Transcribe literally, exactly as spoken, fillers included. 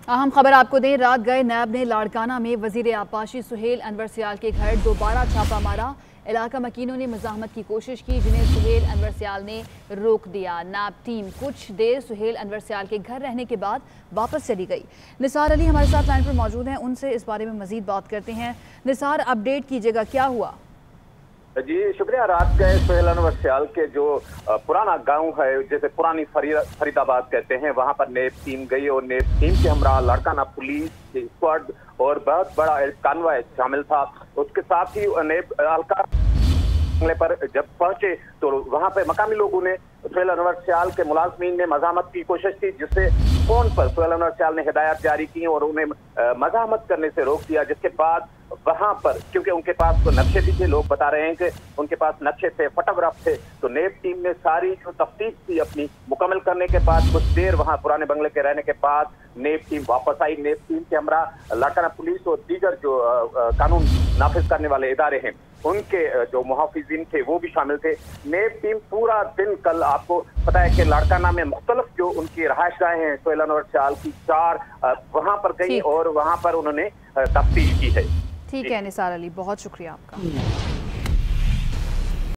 अहम खबर आपको दें, रात गए नैब ने लाड़काना में वजीर आपाशी सुहेल अनवर सियाल के घर दोबारा छापा मारा। इलाका मकीनों ने मुजाहमत की कोशिश की, जिन्हें सुहेल अनवर सियाल ने रोक दिया। नैब टीम कुछ देर सुहेल अनवर सियाल के घर रहने के बाद वापस चली गई। निसार अली हमारे साथ लाइन पर मौजूद हैं, उनसे इस बारे में मजीद बात करते हैं। निसार, अपडेट कीजिएगा, क्या हुआ? जी शुक्रिया। रात गए सुहेल अनवर सियाल के जो पुराना गांव है, जैसे पुरानी फरीदाबाद कहते हैं, वहां पर नेब टीम गई और नेब टीम के हमरा लाड़काना पुलिस स्क्वाड और बहुत बड़ा कानवाय शामिल था। उसके साथ ही नेब हल्का पर जब पहुंचे तो वहां पे मकामी लोगों ने सुहेल अनवर सियाल के मुलाजमीन ने मजामत की कोशिश की, जिससे फोन पर सुहेल अनवर सियाल ने हिदायत जारी की और उन्हें मजामत करने से रोक दिया। जिसके बाद वहां पर, क्योंकि उनके पास तो नक्शे भी थे, लोग बता रहे हैं कि उनके पास नक्शे थे, फोटोग्राफ थे, तो नेब टीम ने सारी जो तफ्तीश थी अपनी मुकम्मल करने के बाद कुछ देर वहां पुराने बंगले के रहने के बाद नेब टीम वापस आई। नेब टीम के हमरा लाड़काना पुलिस और दीगर जो कानून नाफिज करने वाले इदारे हैं, उनके जो मुहाफिजीन थे वो भी शामिल थे। नेब टीम पूरा दिन, कल आपको पता है कि लाड़काना में मुख्तलिफ जो उनकी रहायशगाहें हैं सुहेल अनवर सियाल की, चार वहां पर गई और वहां पर उन्होंने तफ्तीश की है। ठीक है निसार अली, बहुत शुक्रिया आपका।